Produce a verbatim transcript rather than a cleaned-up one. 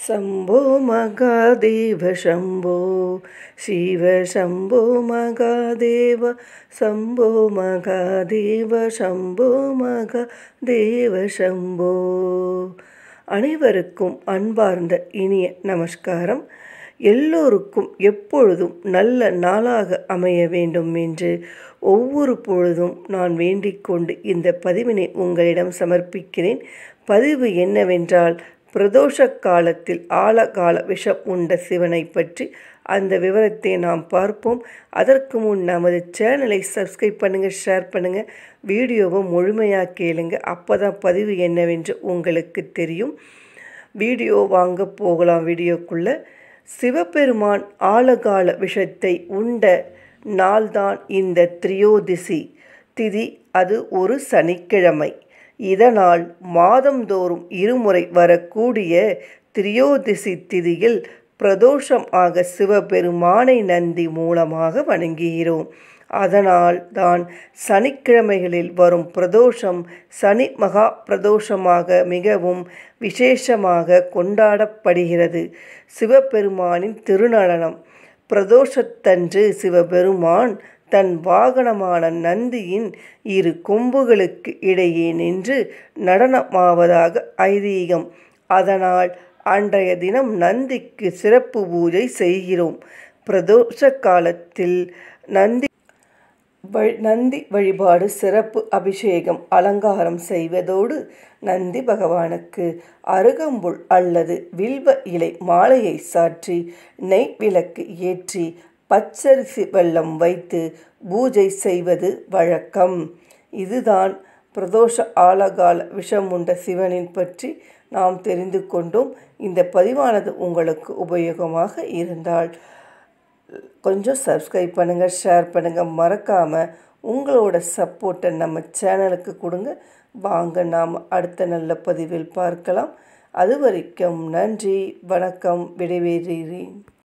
शम्भो महादेव शम्भो शिव शम्भो महादेव शम्भो महादेव शम्भो महादेव शम्भो அனைவருக்கும் அன்பார்ந்த இனிய நமஸ்காரம். எல்லோருக்கும் எப்பொழுதும் நல்ல நாளாக அமைய வேண்டும் என்று ஒவ்வொரு பொழுதும் நான் வேண்டிக் கொண்டு இந்த பதிவினை உங்களிடம் சமர்ப்பிக்கிறேன். பதிவு என்னவென்றால், பிரதோஷ காலத்தில் ஆழகால விஷம் உண்ட சிவனை பற்றி அந்த விவரத்தை நாம் பார்ப்போம். அதற்கு முன் நமது சேனலை சப்ஸ்கிரைப் பண்ணுங்கள், ஷேர் பண்ணுங்கள், வீடியோவை முழுமையாக கேளுங்க. அப்போ தான் பதிவு என்னவென்று உங்களுக்கு தெரியும். வீடியோ வாங்க போகலாம். வீடியோக்குள்ளே சிவபெருமான் ஆழகால விஷத்தை உண்ட நாள்தான் இந்த திரியோதிசி திதி. அது ஒரு சனிக்கிழமை. இதனால் மாதந்தோறும் இருமுறை வரக்கூடிய திரியோதிசி திதியில் பிரதோஷம் ஆக சிவபெருமானை நந்தி மூலமாக வணங்குகிறோம். அதனால் தான் சனிக்கிழமைகளில் வரும் பிரதோஷம் சனி மகா பிரதோஷமாக மிகவும் விசேஷமாக கொண்டாடப்படுகிறது. சிவபெருமானின் திருநடனம். பிரதோஷத்தன்று சிவபெருமான் தன் வாகனமான நந்தியின் இரு கொம்புகளுக்கு இடையே நின்று நடனமாவதாக ஐதீகம். அதனால் அன்றைய தினம் நந்திக்கு சிறப்பு பூஜை செய்கிறோம். பிரதோஷ காலத்தில் நந்தி நந்தி வழிபாடு, சிறப்பு அபிஷேகம், அலங்காரம் செய்வதோடு நந்தி பகவானுக்கு அருகம்புல் அல்லது வில்வ இலை மாலையை சாற்றி நெய் விளக்கு ஏற்றி பச்சரிசி வெல்லம் வைத்து பூஜை செய்வது வழக்கம். இதுதான் பிரதோஷ ஆழகால விஷமுண்ட சிவனின் பற்றி நாம் தெரிந்து கொண்டோம். இந்த பதிவானது உங்களுக்கு உபயோகமாக இருந்தால் கொஞ்சம் சப்ஸ்கிரைப் பண்ணுங்கள், ஷேர் பண்ணுங்கள். மறக்காமல் உங்களோட சப்போர்ட்டை நம்ம சேனலுக்கு கொடுங்க. வாங்க நாம் அடுத்த நல்ல பதிவில் பார்க்கலாம். அது வரைக்கும் நன்றி, வணக்கம். விடைபெறுகிறேன்.